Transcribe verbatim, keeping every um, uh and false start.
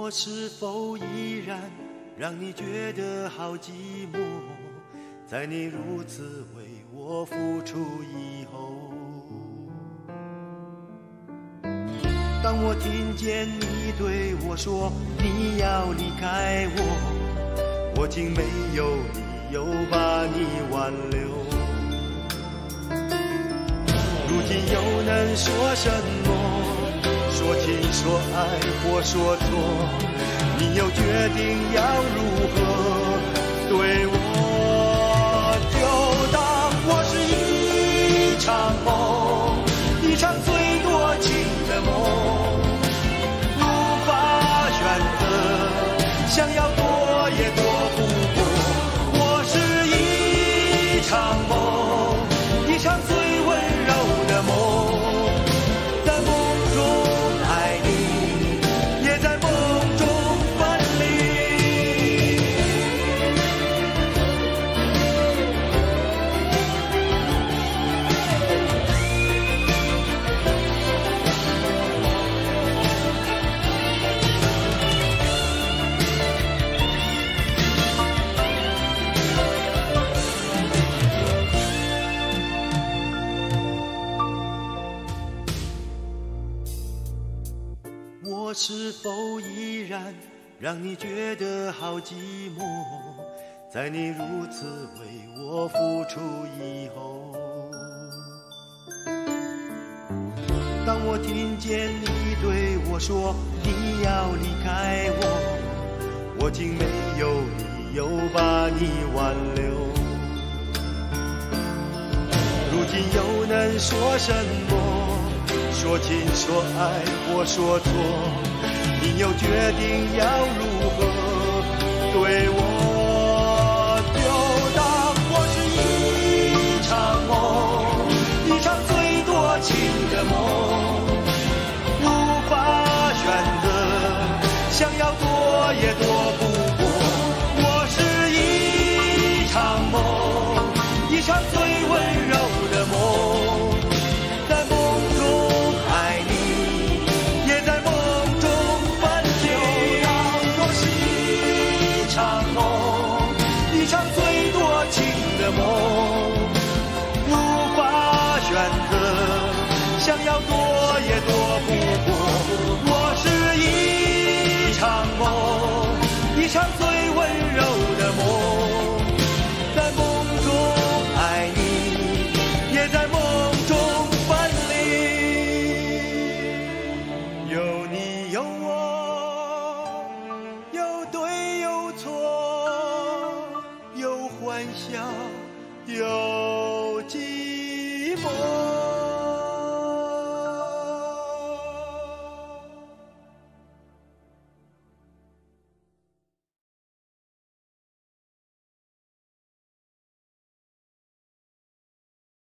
我是否依然让你觉得好寂寞？在你如此为我付出以后，当我听见你对我说你要离开我，我竟没有理由把你挽留。如今又能说什么？说情说爱或说错，你又决定要如何对我？就当我是一场梦，一场最多情的梦，无法选择，想要躲也躲不过。我是一场梦，一场最温柔的梦。我是否依然让你觉得好寂寞？在你如此为我付出以后，当我听见你对我说你要离开我，我竟没有理由把你挽留。如今又能说什么？说情说爱或说错，你又决定要如何对我？就当我是一场梦，一场最多情的梦，无法选择，想要躲也躲不过。我是一场梦，一场最温柔的梦。梦无法选择，想要躲也躲不过。我是一场梦，一场最温柔的梦，在梦中爱你，也在梦中分离。有你有我，有对有错，有欢笑有寂寞。